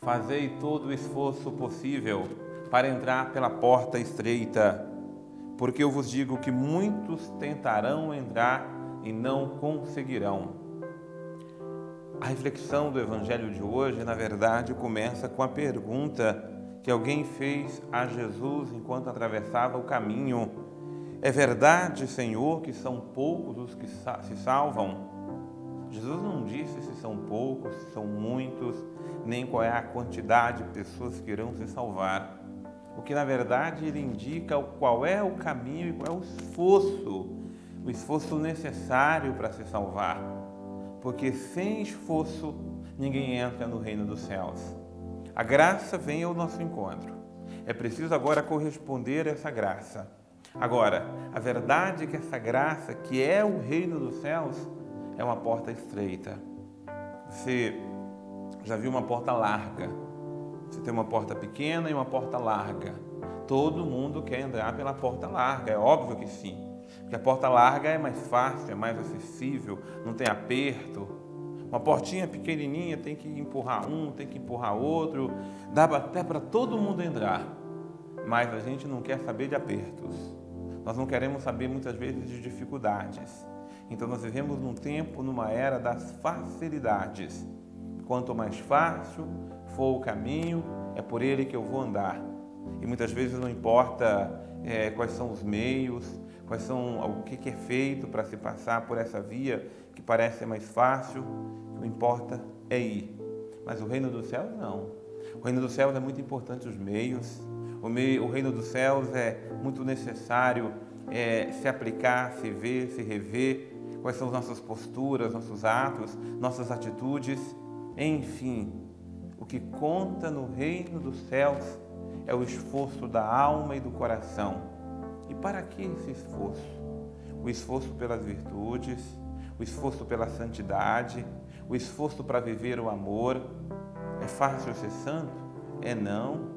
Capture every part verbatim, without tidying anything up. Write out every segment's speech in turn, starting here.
Fazei todo o esforço possível para entrar pela porta estreita, porque eu vos digo que muitos tentarão entrar e não conseguirão. A reflexão do Evangelho de hoje, na verdade, começa com a pergunta que alguém fez a Jesus enquanto atravessava o caminho: é verdade, Senhor, que são poucos os que se salvam? Jesus não disse se são poucos, se são muitos, nem qual é a quantidade de pessoas que irão se salvar. O que, na verdade, ele indica qual é o caminho e qual é o esforço, o esforço necessário para se salvar. Porque sem esforço, ninguém entra no reino dos céus. A graça vem ao nosso encontro. É preciso agora corresponder a essa graça. Agora, a verdade é que essa graça, que é o reino dos céus, é uma porta estreita. Você já viu uma porta larga? Você tem uma porta pequena e uma porta larga. Todo mundo quer entrar pela porta larga, é óbvio que sim. Porque a porta larga é mais fácil, é mais acessível, não tem aperto. Uma portinha pequenininha tem que empurrar um, tem que empurrar outro. Dá até para todo mundo entrar. Mas a gente não quer saber de apertos. Nós não queremos saber muitas vezes de dificuldades. Então nós vivemos num tempo, numa era das facilidades. Quanto mais fácil for o caminho, é por ele que eu vou andar. E muitas vezes não importa é, quais são os meios, quais são, o que, que é feito para se passar por essa via que parece ser mais fácil. O que importa é ir. Mas o reino dos céus não. O reino dos céus é muito importante os meios. O, meio, o reino dos céus é muito necessário é, se aplicar, se ver, se rever. Quais são as nossas posturas, nossos atos, nossas atitudes. Enfim, o que conta no reino dos céus é o esforço da alma e do coração. E para que esse esforço? O esforço pelas virtudes, o esforço pela santidade, o esforço para viver o amor. É fácil ser santo? É não.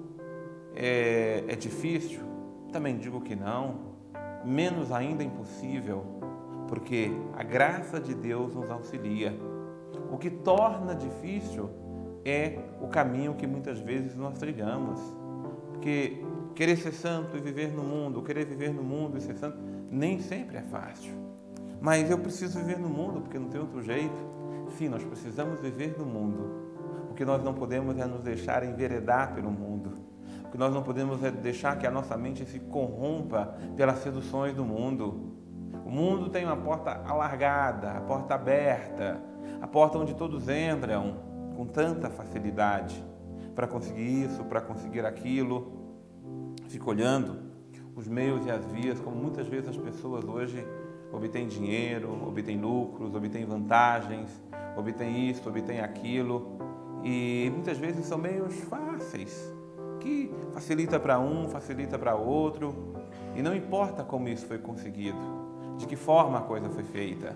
É, é difícil? Também digo que não. Menos ainda impossível, porque a graça de Deus nos auxilia. O que torna difícil é o caminho que muitas vezes nós trilhamos. Porque querer ser santo e viver no mundo, querer viver no mundo e ser santo, nem sempre é fácil. Mas eu preciso viver no mundo porque não tem outro jeito. Sim, nós precisamos viver no mundo. O que nós não podemos é nos deixar enveredar pelo mundo. O que nós não podemos é deixar que a nossa mente se corrompa pelas seduções do mundo. O mundo tem uma porta alargada, a porta aberta, a porta onde todos entram com tanta facilidade para conseguir isso, para conseguir aquilo. Fico olhando os meios e as vias, como muitas vezes as pessoas hoje obtêm dinheiro, obtêm lucros, obtêm vantagens, obtêm isso, obtêm aquilo. E muitas vezes são meios fáceis, que facilita para um, facilita para outro. E não importa como isso foi conseguido, de que forma a coisa foi feita.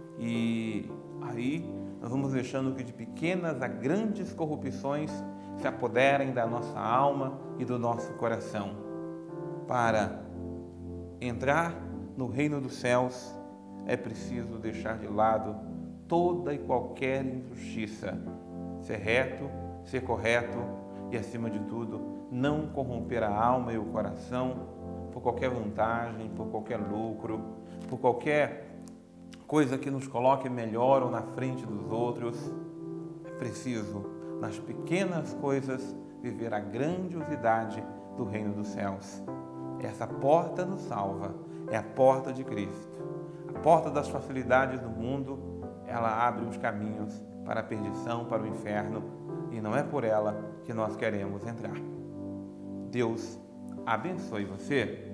E aí nós vamos deixando que de pequenas a grandes corrupções se apoderem da nossa alma e do nosso coração. Para entrar no reino dos céus é preciso deixar de lado toda e qualquer injustiça, ser reto, ser correto e, acima de tudo, não corromper a alma e o coração por qualquer vantagem, por qualquer lucro, por qualquer coisa que nos coloque melhor ou na frente dos outros. É preciso, nas pequenas coisas, viver a grandiosidade do reino dos céus. Essa porta nos salva, é a porta de Cristo. A porta das facilidades do mundo, ela abre os caminhos para a perdição, para o inferno, e não é por ela que nós queremos entrar. Deus abençoe você.